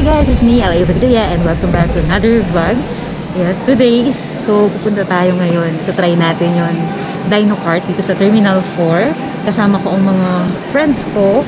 guys, it's me, Abadilla, and welcome back to another vlog. Yes, today, so pupunta tayo ngayon. Try natin yon DinoKart dito sa Terminal 4. Kasama ko ang mga friends ko.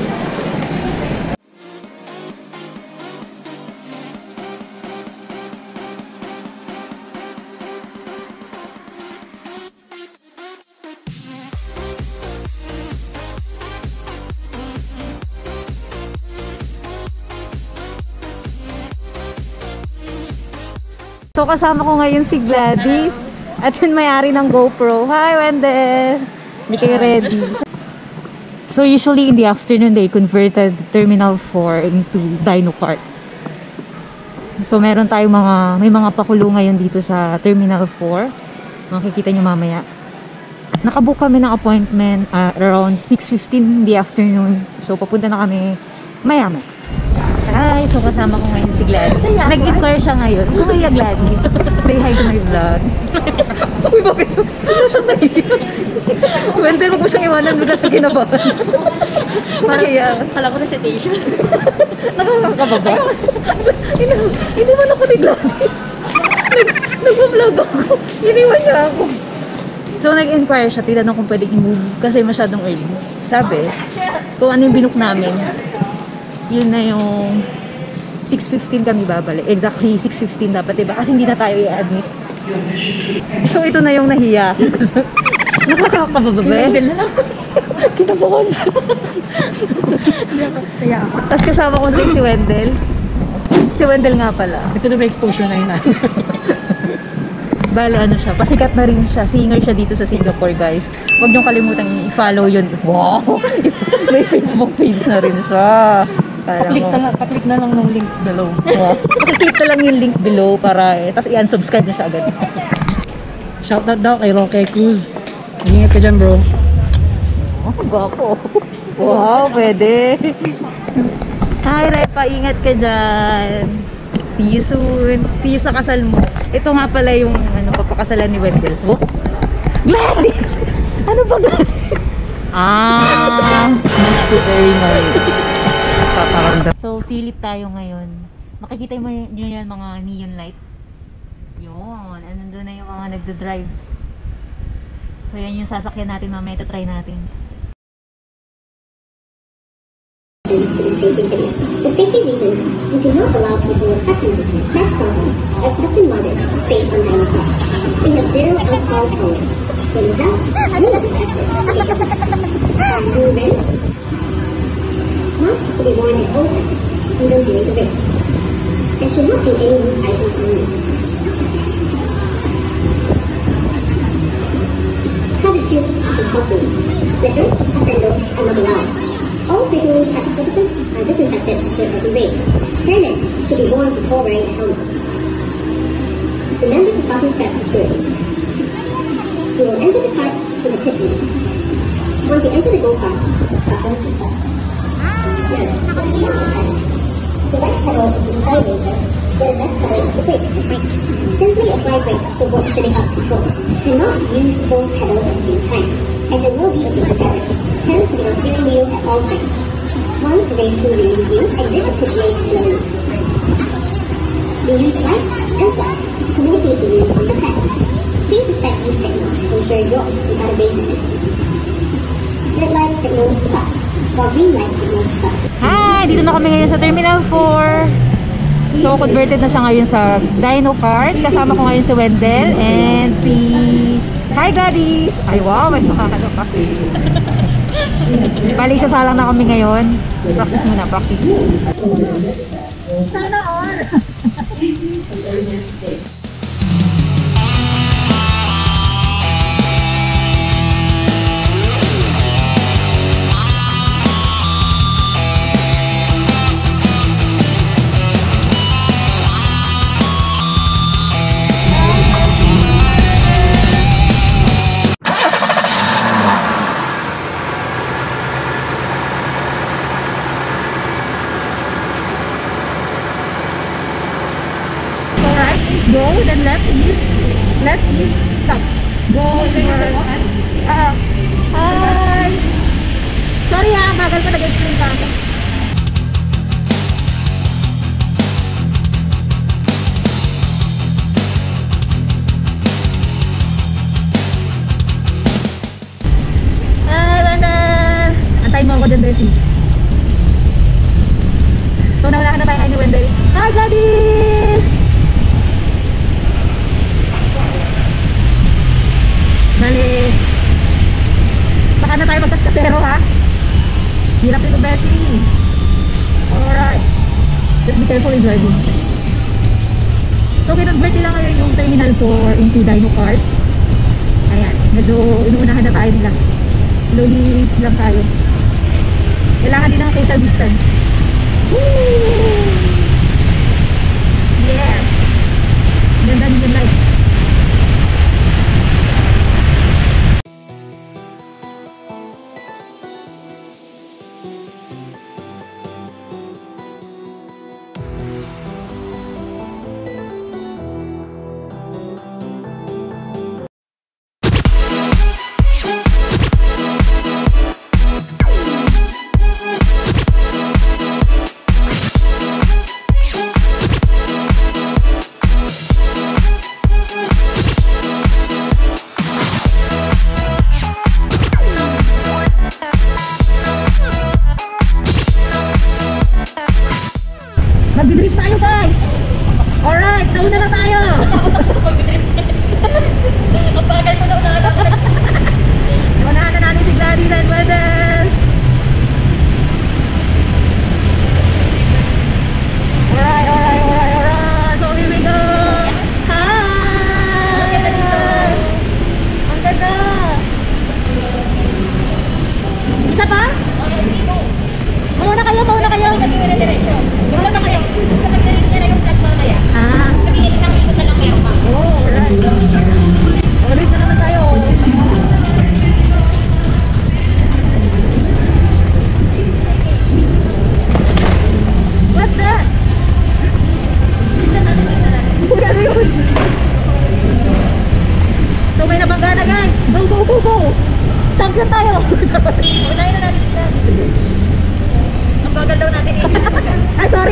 So kasama ko ngayon si Gladys at yung may-ari ng GoPro. Hi Wendell! Hindi kayo ready. So usually in the afternoon they converted Terminal 4 into DinoKart. So meron tayong may mga pakulo ngayon dito sa Terminal 4. Makikita nyo mamaya. Nakabook kami ng appointment around 6:15 in the afternoon. So papunta na kami maya-maya. Hi! So kasama ko ngayon si Gladys. Nag-inquire siya ngayon. Kumaya Gladys. Say hi to my vlog. Uy, bakit yun? Ano siya tayo? Wendell, wag mo siyang iwanan. Bigla siya kinabahan. Kala ko recitation. Nakakababa. Iniwan ako ni Gladys. Nag-vlog ako. Iniwan niya ako. So nag-inquire siya. Tinanong kung pwede i-move kasi masyadong early. Sabi, kung ano yung binook namin, yun na yung 6:15 kami babalik. Exactly 6:15 dapat, diba? Kasi hindi na tayo i-admit. So ito na yung nahiya. Nakakakabababe. Wendell na lang. Kinabahan. Tapos kasama ko din si Wendell. Si Wendell nga pala. Ito na ba exposure na yun? Bale, ano siya, pasikat na rin siya. Singer siya dito sa Singapore, guys. Huwag niyong kalimutan i-follow yun. Wow! May Facebook page na rin siya. Paklik na lang ng link below. Wow. Pakiclick na lang yung link below para, tapos i-unsubscribe na siya agad. Shoutout daw kay Roque Cruz. Ingat ka dyan, bro. Oh, gwapo. Wow, pwede. Hi, Repa, ingat ka dyan. See you soon. See you sa kasal mo. Ito nga pala yung papakasalan ni Wendell. Oh? Gladys! Ano ba Gladys? Not too very nice. So, silip tayo ngayon. Makikita mo nyo yan mga neon lights. Yun. Nandun na yung mga nagda-drive. So, yan yung sasakyan natin mamaya. Try natin. For safety reasons, we do not allow people with heart conditions, heart problems, or certain mothers to stay on DinoKart. We have zero alcohol tolerance. So with that, we must practice. Are you ready? Masks to be worn at all times, even during the race. There should not be any loose items on you. Cover shoes and coffee. Slippers and sandals are not allowed. All frequently checked surfaces are disinfected after every race. Hairnets should be worn before wearing a helmet. Remember to fasten straps securely. You will enter the cart through the pit lane. Once you enter the go-kart, fasten the straps. The right pedal is the accelerator, where the left pedal is the brake. Simply apply brakes to avoid sitting up control. Do not use both pedals at the same time, and there will be a different error. Hands to be on steering wheel at all times. Once the race will release you, exit the pit lane slowly. We use lights and flags to communicate to you on the pad. Please respect these signals to ensure you're without a basis. Red light signals stop, while green light signals stop. Hi! Dito na kami ngayon sa Terminal 4. So, converted na siya ngayon sa DinoKart. Kasama ko ngayon si Wendell and si... Hi, Gladys! Ay, wow! May makakano kasi. Bali, sasalang na kami ngayon. Practice muna, practice. Sana all! Go, then left east, stop. Go, hi! Sorry bagal pa nag-explain pa ako. So, naunahan na tayo kay Wendell. Hi, Gladys! Bali, baka na tayo magkaskasero, ha? Hirap ito, Betty. Alright. Just be careful in driving. So, kinag-Betty lang ngayon yung Terminal 4 into DinoKart. Ayan, medyo inuunahan na tayo nila. Slowly lang tayo. Kailangan din ng social distance. Woo! Yeah! Ganda din yung light. Mag-drift tayo, guys! Alright, nauna na tayo! Ang bagay ko na unahan na. Unahan na natin si Gladys and Wendell! Alright! So here we go! Hi! Ang ganda dito. Ang ganda! Isa pa? Dito. Mauna kayo! Sabi mo na diretso. Gusto ba kayo? Gusto mag-direct niya na yung vlog mamaya. Ah! Sabihin, isang ikot na lang meron pa. Oh, alright! Ulit na naman tayo! What's that? Ano yun? So may nabangga na, guys! Go! Champion tayo! Unahin na natin siya. Ang bagal daw natin eh. Ay, sorry.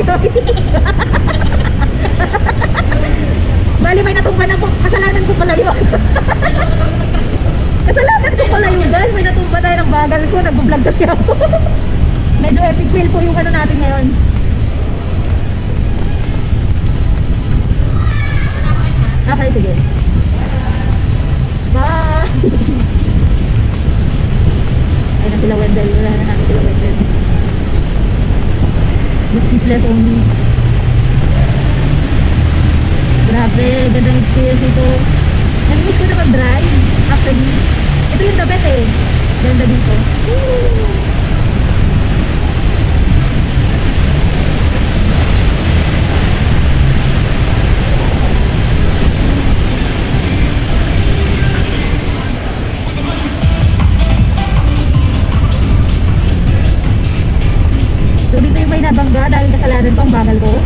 Bali, may natumba na po. Kasalanan ko pala yun. Kasalanan ko pala yun, guys. May natumba tayo ng bagal ko. Nag-vlog kasi ako. Medyo epic fail po yung ano natin ngayon. Okay, sige. Bye! Ay na sila Wendell. Wala na natin sila Wendell. Sleepless only. Grabe, gandang experience ito. Nag-miss ko na mag-drive. Actually, ito yung the best eh. Ganda dito. Woo! So dito yung may nabangga dahil kasalanan ko ang bagal ko.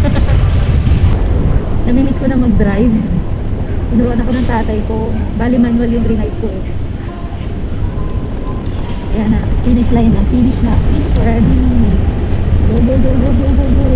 Namimiss ko na mag-drive. Tinuruan ako ng tatay ko. Bali manual yung ride ko. Ayan na, finish line na. Finish already. Go.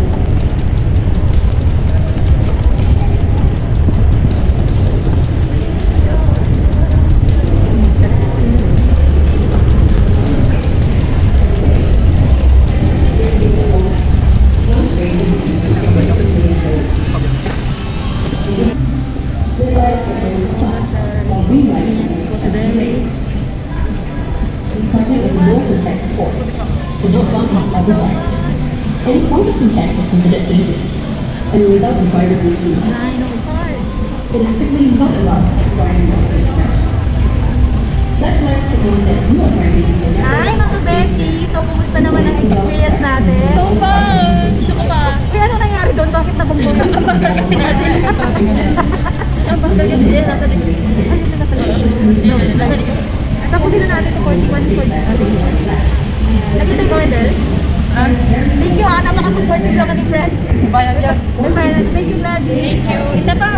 Any point of contact is considered dangerous, and the result requires review. DinoKart. It is strictly not allowed to acquire invasive trash. That lets to know that you are trying to use Hi mga Beshi! So, kumusta naman ang experience natin? So fun! Gusto ko pa. Uy, ano nangyari doon? Bakit nabunggo? Ang bagal kasi natin. Ang bagal kasi din. Nasa likod. Ano sila sa likod? Tapusin na natin sa 41 natin. Nakita ko, Wendell? Thank you, napaka-supportive lang ni friend. Bayan yan. Thank you, Gladys. Thank you. Isa pa.